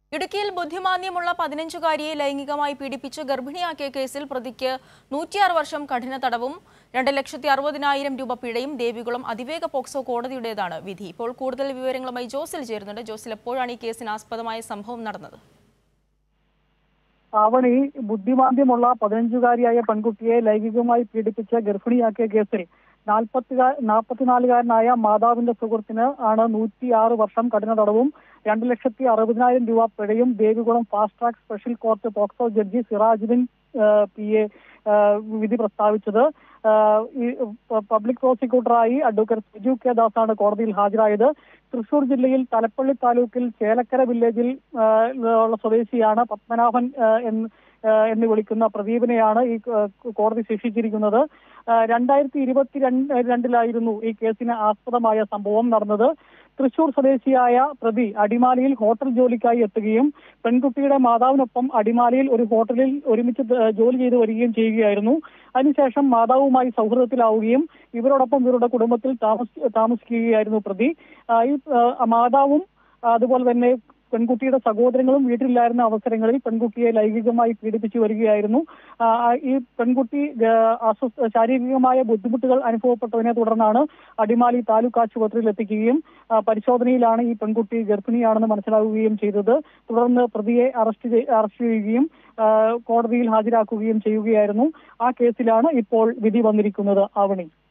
ഇടുക്കിയിൽ ബുദ്ധിമാന്ദ്യമുള്ള 15-കാരിയെ ലൈംഗികമായി പീഡിപ്പിച്ച് ഗർഭിണിയാക്കിയ കേസിൽ പ്രതിക്ക് 106 വർഷം കഠിന തടവും 2,60,000 രൂപ പിഴയും ദേവികുളം അതിവേഗ പോക്സോ കോടതിയുടേതാണ് വിധി. ഇപ്പോൾ കൂടുതൽ വിവരങ്ങളുമായി ജോസിൽ ചേരുന്നുണ്ട്. ജോസിൽ, എപ്പോഴാണ് ഈ കേസിന് ആസ്പദമായ സംഭവം നടന്നത്? ആവണി, ബുദ്ധിമാന്ദ്യമുള്ള 15-കാരിയായ പെൺകുട്ടിയെ ലൈംഗികമായി പീഡിപ്പിച്ച് ഗർഭിണിയാക്കിയ കേസിൽ 44-കാരനായ മാതാവിന്റെ സുഹൃത്തിന് ആണ് 106 വർഷം കഠിന തടവും 2,60,000 രൂപ പിഴയും Devikulam fast track special court POCSO judge Sirajuddin PA വിധി പ്രസ്താവിച്ചത്. പബ്ലിക് പ്രോസിക്യൂട്ടറായി അഡ്വക്കേറ്റ് സുജു കെ ദാസാണ് കോടതിയിൽ ഹാജരായത്. തൃശൂർ ജില്ലയിൽ തലപ്പള്ളി താലൂക്കിൽ ചേലക്കര വില്ലേജിൽ ഉള്ള സ്വദേശിയാണ് പത്മനാഭൻ എന്ന് വിളിക്കുന്ന പ്രദീപിനെയാണ് ഈ കോടതി ശിക്ഷിച്ചിരിക്കുന്നത്. 2022 ഈ കേസിന് ആസ്പദമായ സംഭവം നടന്നത്. തൃശൂർ സ്വദേശിയായ പ്രതി അടിമാലിയിൽ ഹോട്ടൽ ജോലിക്കായി എത്തുകയും പെൺകുട്ടിയുടെ മാതാവിനൊപ്പം അടിമാലിയിൽ ഒരു ഹോട്ടലിൽ ഒരുമിച്ച് ജോലി ചെയ്തു വരികയും ചെയ്യുകയായിരുന്നു. അതിനുശേഷം മാതാവുമായി സൗഹൃദത്തിലാവുകയും ഇവരോടൊപ്പം ഇവരുടെ കുടുംബത്തിൽ താമസിക്കുകയായിരുന്നു പ്രതി. ഈ മാതാവും അതുപോലെ തന്നെ പെൺകുട്ടിയുടെ സഹോദരങ്ങളും വീട്ടിലില്ലായിരുന്ന അവസരങ്ങളിൽ പെൺകുട്ടിയെ ലൈംഗികമായി പീഡിപ്പിച്ചു വരികയായിരുന്നു. ഈ പെൺകുട്ടി ശാരീരികമായ ബുദ്ധിമുട്ടുകൾ അനുഭവപ്പെട്ടതിനെ തുടർന്നാണ് അടിമാലി താലൂക്ക് ആശുപത്രിയിൽ എത്തിക്കുകയും പരിശോധനയിലാണ് ഈ പെൺകുട്ടി ഗർഭിണിയാണെന്ന് മനസ്സിലാവുകയും ചെയ്തത്. തുടർന്ന് പ്രതിയെ അറസ്റ്റ് ചെയ്യുകയും കോടതിയിൽ ഹാജരാക്കുകയും ചെയ്യുകയായിരുന്നു. ആ കേസിലാണ് ഇപ്പോൾ വിധി വന്നിരിക്കുന്നത്. ആവണി.